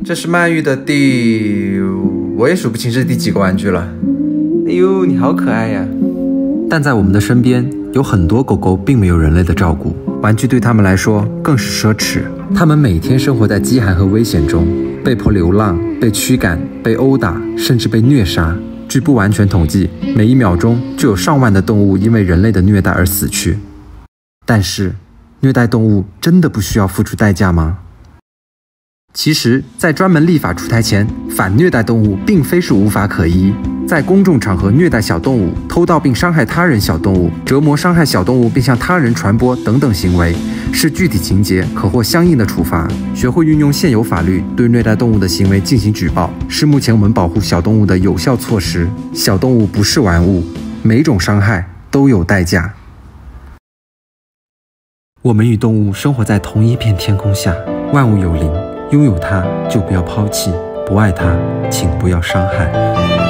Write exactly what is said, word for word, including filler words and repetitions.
这是曼玉的第……我也数不清是第几个玩具了。哎呦，你好可爱呀！但在我们的身边，有很多狗狗并没有人类的照顾，玩具对它们来说更是奢侈。它们每天生活在饥寒和危险中，被迫流浪，被驱赶，被殴打，甚至被虐杀。据不完全统计，每一秒钟就有上万的动物因为人类的虐待而死去。但是，虐待动物真的不需要付出代价吗？其实，在专门立法出台前，反虐待动物并非是无法可依。在公众场合虐待小动物、偷盗并伤害他人小动物、折磨伤害小动物并向他人传播等等行为，是具体情节可获相应的处罚。学会运用现有法律对虐待动物的行为进行举报，是目前我们保护小动物的有效措施。小动物不是玩物，每种伤害都有代价。我们与动物生活在同一片天空下，万物有灵，拥有它就不要抛弃，不爱它请不要伤害。